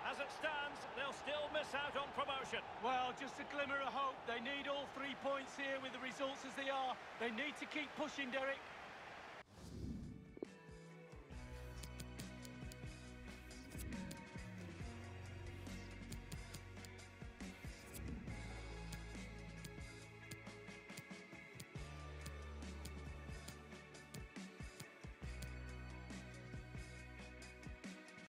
As it stands, they'll still miss out on promotion. Well, just a glimmer of hope. They need all 3 points here with the results as they are. They need to keep pushing, Derek.